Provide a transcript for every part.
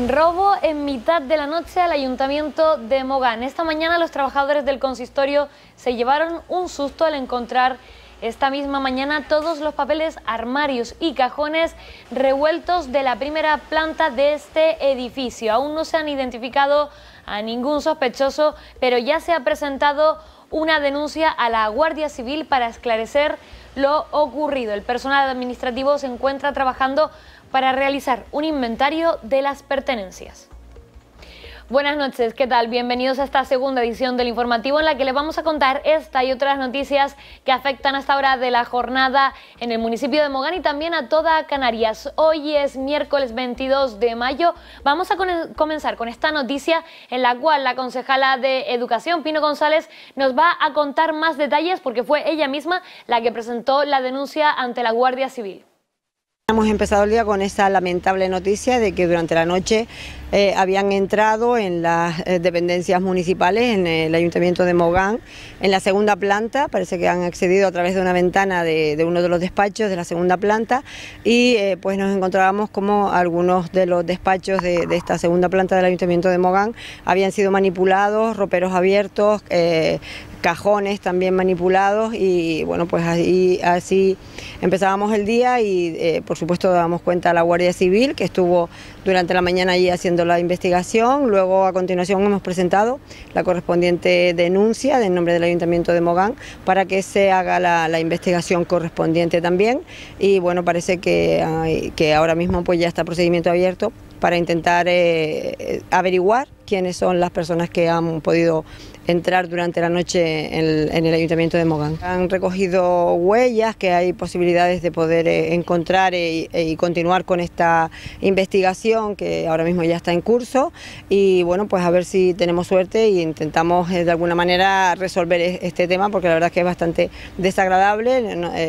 Robo en mitad de la noche al Ayuntamiento de Mogán. Esta mañana los trabajadores del consistorio se llevaron un susto al encontrar esta misma mañana todos los papeles, armarios y cajones revueltos de la primera planta de este edificio. Aún no se han identificado a ningún sospechoso, pero ya se ha presentado una denuncia a la Guardia Civil para esclarecer lo ocurrido. El personal administrativo se encuentra trabajando para realizar un inventario de las pertenencias. Buenas noches, ¿qué tal? Bienvenidos a esta segunda edición del informativo en la que les vamos a contar esta y otras noticias que afectan a esta hora de la jornada en el municipio de Mogán y también a toda Canarias. Hoy es miércoles 22 de mayo. Vamos a comenzar con esta noticia en la cual la concejala de Educación, Pino González, nos va a contar más detalles porque fue ella misma la que presentó la denuncia ante la Guardia Civil. Hemos empezado el día con esa lamentable noticia de que durante la noche habían entrado en las dependencias municipales, en el Ayuntamiento de Mogán, en la segunda planta. Parece que han accedido a través de una ventana de uno de los despachos de la segunda planta y pues nos encontrábamos como algunos de los despachos de esta segunda planta del Ayuntamiento de Mogán habían sido manipulados, roperos abiertos, cajones también manipulados y bueno, pues así empezábamos el día y por supuesto dábamos cuenta a la Guardia Civil, que estuvo durante la mañana allí haciendo la investigación. Luego a continuación hemos presentado la correspondiente denuncia en nombre del Ayuntamiento de Mogán para que se haga la investigación correspondiente también y bueno, parece que ahora mismo pues ya está procedimiento abierto para intentar averiguar quiénes son las personas que han podido entrar durante la noche en el Ayuntamiento de Mogán. Han recogido huellas que hay posibilidades de poder encontrar y continuar con esta investigación que ahora mismo ya está en curso y bueno, pues a ver si tenemos suerte e intentamos de alguna manera resolver este tema porque la verdad es que es bastante desagradable.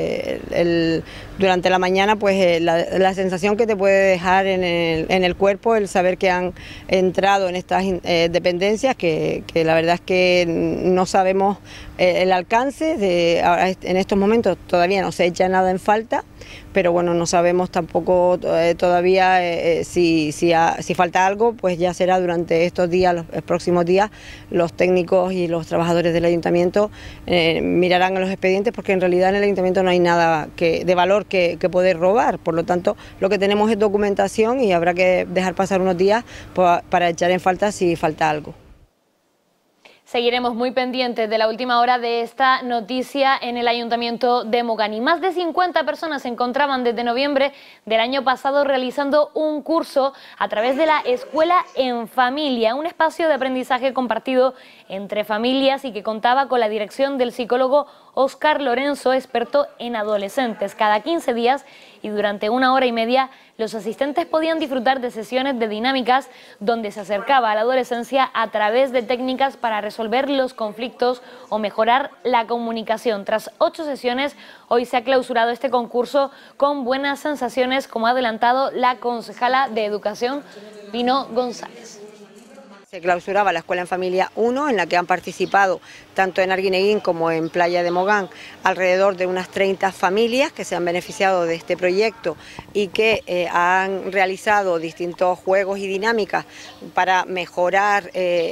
Durante la mañana pues la sensación que te puede dejar en el cuerpo el saber que han entrado en estas dependencias que la verdad es que no sabemos el alcance ahora en estos momentos todavía no se echa nada en falta, pero bueno, no sabemos tampoco todavía si falta algo, pues ya será durante estos días, los próximos días, los técnicos y los trabajadores del ayuntamiento mirarán los expedientes porque en realidad en el ayuntamiento no hay nada de valor que poder robar, por lo tanto lo que tenemos es documentación y habrá que dejar pasar unos días para echar en falta si falta algo. Seguiremos muy pendientes de la última hora de esta noticia en el Ayuntamiento de Mogán. Y más de 50 personas se encontraban desde noviembre del año pasado realizando un curso a través de la Escuela en Familia, un espacio de aprendizaje compartido entre familias y que contaba con la dirección del psicólogo Óscar Lorenzo, experto en adolescentes. Cada 15 días y durante 1 hora y media los asistentes podían disfrutar de sesiones de dinámicas donde se acercaba a la adolescencia a través de técnicas para resolver los conflictos o mejorar la comunicación. Tras 8 sesiones, hoy se ha clausurado este concurso con buenas sensaciones, como ha adelantado la concejala de Educación, Pino González. Se clausuraba la Escuela en Familia 1, en la que han participado tanto en Arguineguín como en Playa de Mogán alrededor de unas 30 familias que se han beneficiado de este proyecto y que han realizado distintos juegos y dinámicas para mejorar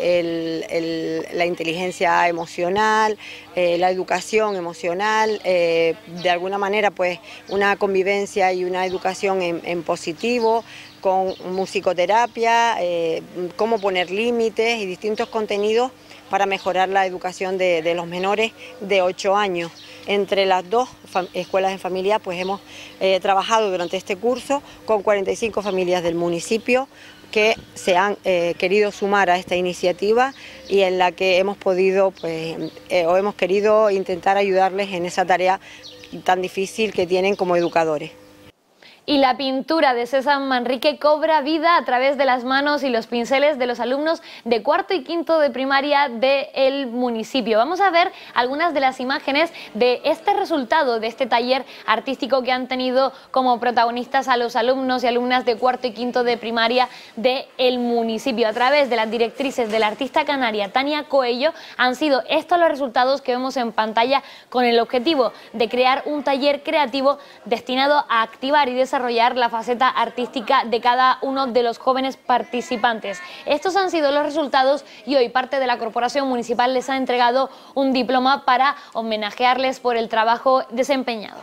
la inteligencia emocional, la educación emocional, de alguna manera pues una convivencia y una educación en positivo, con musicoterapia, cómo poner límites y distintos contenidos para mejorar la educación de los menores de 8 años. Entre las dos escuelas en familia pues hemos trabajado durante este curso con 45 familias del municipio que se han querido sumar a esta iniciativa y en la que hemos podido hemos querido intentar ayudarles en esa tarea tan difícil que tienen como educadores. Y la pintura de César Manrique cobra vida a través de las manos y los pinceles de los alumnos de cuarto y quinto de primaria del municipio. Vamos a ver algunas de las imágenes de este resultado, de este taller artístico que han tenido como protagonistas a los alumnos y alumnas de cuarto y quinto de primaria del municipio. A través de las directrices de la artista canaria Tania Coello han sido estos los resultados que vemos en pantalla con el objetivo de crear un taller creativo destinado a activar y desarrollar desarrollar la faceta artística de cada uno de los jóvenes participantes. Estos han sido los resultados y hoy parte de la Corporación Municipal les ha entregado un diploma para homenajearles por el trabajo desempeñado.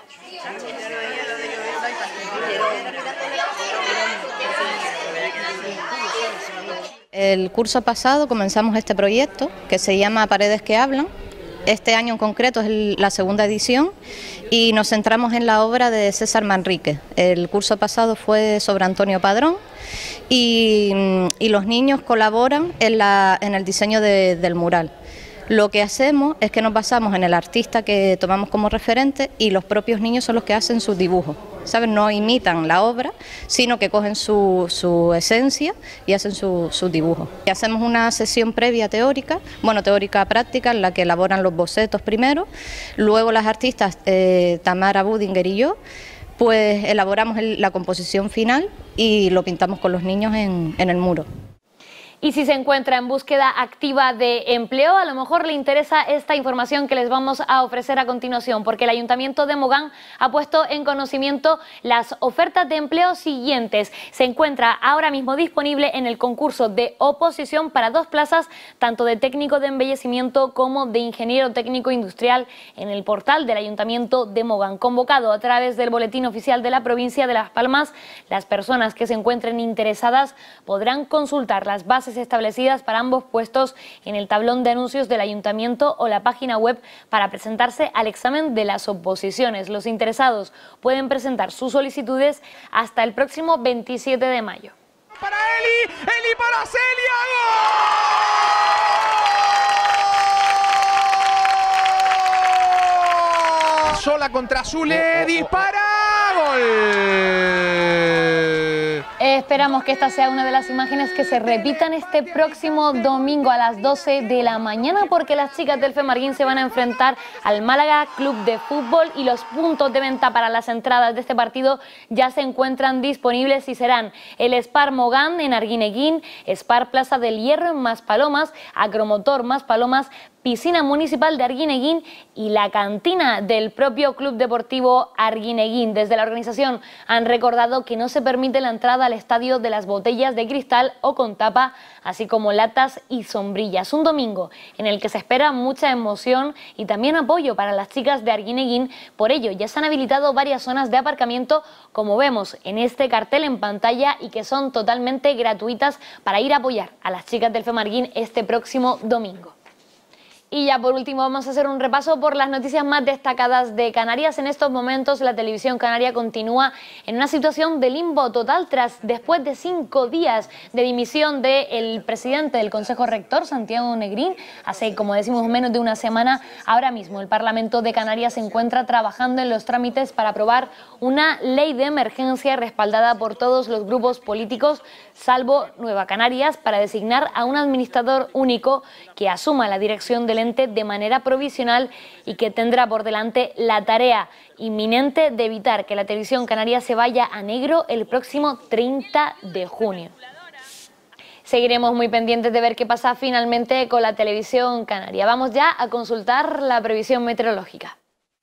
El curso pasado comenzamos este proyecto que se llama Paredes que Hablan. Este año en concreto es la segunda edición y nos centramos en la obra de César Manrique. El curso pasado fue sobre Antonio Padrón y los niños colaboran en el diseño del mural. Lo que hacemos es que nos basamos en el artista que tomamos como referente y los propios niños son los que hacen sus dibujos, ¿saben? No imitan la obra, sino que cogen su esencia y hacen sus dibujos. Y hacemos una sesión previa teórica, teórica práctica, en la que elaboran los bocetos primero, luego las artistas Tamara Budinger y yo, pues elaboramos la composición final y lo pintamos con los niños en el muro. Y si se encuentra en búsqueda activa de empleo, a lo mejor le interesa esta información que les vamos a ofrecer a continuación, porque el Ayuntamiento de Mogán ha puesto en conocimiento las ofertas de empleo siguientes. Se encuentra ahora mismo disponible en el concurso de oposición para 2 plazas, tanto de técnico de embellecimiento como de ingeniero técnico industrial, en el portal del Ayuntamiento de Mogán. Convocado a través del boletín oficial de la provincia de Las Palmas, las personas que se encuentren interesadas podrán consultar las bases establecidas para ambos puestos en el tablón de anuncios del Ayuntamiento o la página web para presentarse al examen de las oposiciones. Los interesados pueden presentar sus solicitudes hasta el próximo 27 de mayo. Para Eli, Eli para Celia, ¡gol! Sola contra Zule, dispara, gol. Esperamos que esta sea una de las imágenes que se repitan este próximo domingo a las 12 de la mañana, porque las chicas del Femarguín se van a enfrentar al Málaga Club de Fútbol y los puntos de venta para las entradas de este partido ya se encuentran disponibles y serán el Spar Mogán en Arguineguín, Spar Plaza del Hierro en Maspalomas, Agromotor Maspalomas, Piscina Municipal de Arguineguín y la cantina del propio Club Deportivo Arguineguín. Desde la organización han recordado que no se permite la entrada al estadio de las botellas de cristal o con tapa, así como latas y sombrillas. Un domingo en el que se espera mucha emoción y también apoyo para las chicas de Arguineguín. Por ello ya se han habilitado varias zonas de aparcamiento, como vemos en este cartel en pantalla, y que son totalmente gratuitas para ir a apoyar a las chicas del Femarguín este próximo domingo. Y ya por último vamos a hacer un repaso por las noticias más destacadas de Canarias. En estos momentos la televisión canaria continúa en una situación de limbo total después de 5 días de dimisión del presidente del Consejo Rector, Santiago Negrín. Hace, como decimos, menos de una semana. Ahora mismo el Parlamento de Canarias se encuentra trabajando en los trámites para aprobar una ley de emergencia respaldada por todos los grupos políticos, salvo Nueva Canarias, para designar a un administrador único que asuma la dirección del ente de manera provisional y que tendrá por delante la tarea inminente de evitar que la televisión canaria se vaya a negro el próximo 30 de junio. Seguiremos muy pendientes de ver qué pasa finalmente con la televisión canaria. Vamos ya a consultar la previsión meteorológica.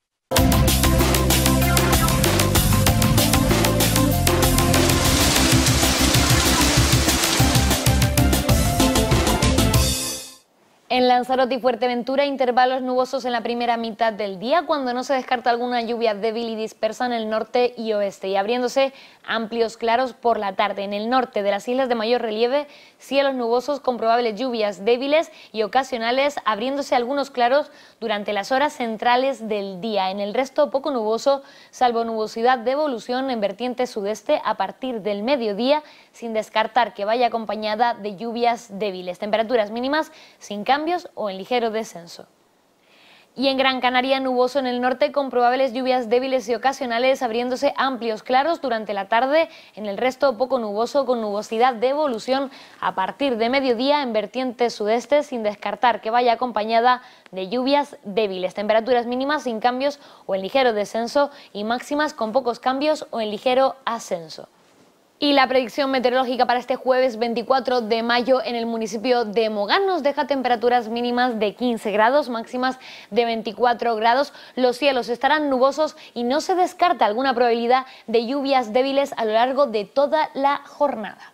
En Lanzarote y Fuerteventura, intervalos nubosos en la primera mitad del día, cuando no se descarta alguna lluvia débil y dispersa en el norte y oeste, y abriéndose amplios claros por la tarde. En el norte de las islas de mayor relieve, cielos nubosos con probables lluvias débiles y ocasionales, abriéndose algunos claros durante las horas centrales del día. En el resto, poco nuboso, salvo nubosidad de evolución en vertiente sudeste a partir del mediodía, sin descartar que vaya acompañada de lluvias débiles. Temperaturas mínimas sin cambios o en ligero descenso. Y en Gran Canaria, nuboso en el norte con probables lluvias débiles y ocasionales, abriéndose amplios claros durante la tarde. En el resto, poco nuboso con nubosidad de evolución a partir de mediodía en vertiente sudeste, sin descartar que vaya acompañada de lluvias débiles. Temperaturas mínimas sin cambios o en ligero descenso y máximas con pocos cambios o en ligero ascenso. Y la predicción meteorológica para este jueves 24 de mayo en el municipio de Mogán nos deja temperaturas mínimas de 15 grados, máximas de 24 grados. Los cielos estarán nubosos y no se descarta alguna probabilidad de lluvias débiles a lo largo de toda la jornada.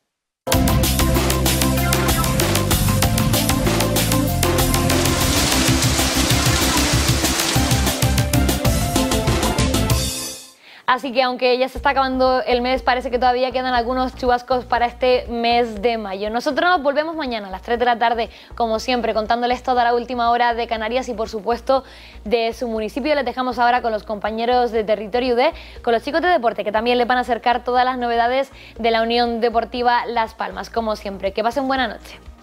Así que aunque ya se está acabando el mes, parece que todavía quedan algunos chubascos para este mes de mayo. Nosotros nos volvemos mañana a las 3 de la tarde, como siempre, contándoles toda la última hora de Canarias y, por supuesto, de su municipio. Les dejamos ahora con los compañeros de Territorio UD, con los chicos de deporte, que también les van a acercar todas las novedades de la Unión Deportiva Las Palmas, como siempre. Que pasen buena noche.